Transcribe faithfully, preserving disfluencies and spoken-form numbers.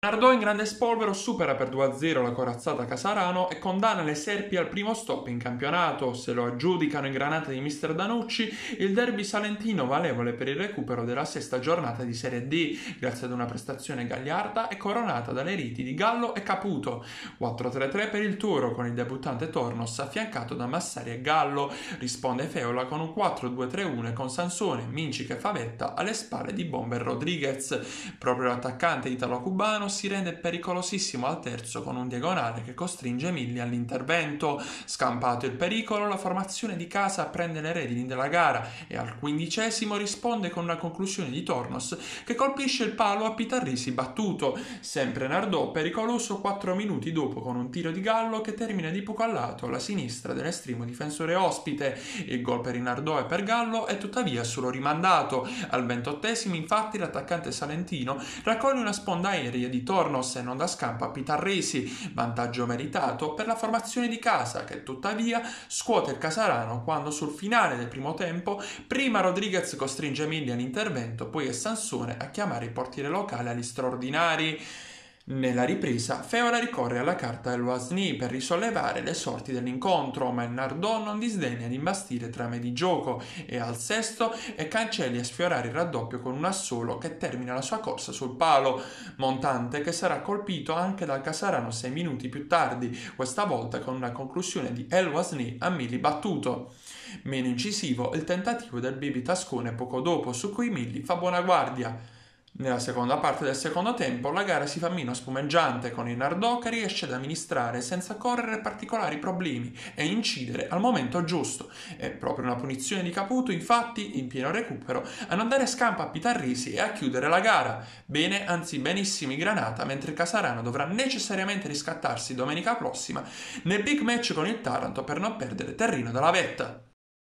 Nardò in grande spolvero supera per due a zero la corazzata Casarano e condanna le Serpi al primo stop in campionato. Se lo aggiudicano i granate di mister Danucci, il derby salentino valevole per il recupero della sesta giornata di Serie D, grazie ad una prestazione gagliarda e coronata dalle riti di Gallo e Caputo. quattro tre tre per il Turo, con il debuttante Tornos affiancato da Massari e Gallo. Risponde Feola con un quattro due tre uno con Sansone, Mincic e Favetta alle spalle di Bomber Rodriguez. Proprio l'attaccante italo-cubano si rende pericolosissimo al terzo con un diagonale che costringe Milli all'intervento. Scampato il pericolo, la formazione di casa prende le redini della gara e al quindicesimo risponde con una conclusione di Tornos che colpisce il palo a Pitarrisi battuto. Sempre Nardò pericoloso quattro minuti dopo con un tiro di Gallo che termina di poco a lato alla sinistra dell'estremo difensore ospite. Il gol per il Nardò e per Gallo è tuttavia solo rimandato. Al ventottesimo infatti l'attaccante salentino raccoglie una sponda aerea di Tornos e non da scampo a Pitarrisi, vantaggio meritato per la formazione di casa che tuttavia scuote il Casarano quando sul finale del primo tempo prima Rodriguez costringe Milli all'intervento, poi è Sansone a chiamare il portiere locale agli straordinari. Nella ripresa Feola ricorre alla carta del Wasni per risollevare le sorti dell'incontro, ma il Nardò non disdegna di imbastire trame di gioco e al sesto è Cancelli a sfiorare il raddoppio con un assolo che termina la sua corsa sul palo. Montante che sarà colpito anche dal Casarano sei minuti più tardi, questa volta con una conclusione di El Wasni a Milli battuto. Meno incisivo il tentativo del Bibi Tascone poco dopo, su cui Milli fa buona guardia. Nella seconda parte del secondo tempo la gara si fa meno spumeggiante, con il Nardò che riesce ad amministrare senza correre particolari problemi e incidere al momento giusto. È proprio una punizione di Caputo, infatti, in pieno recupero, a non dare scampo a Pitarrisi e a chiudere la gara. Bene, anzi benissimo i Granata, mentre Casarano dovrà necessariamente riscattarsi domenica prossima nel big match con il Taranto per non perdere terreno dalla vetta.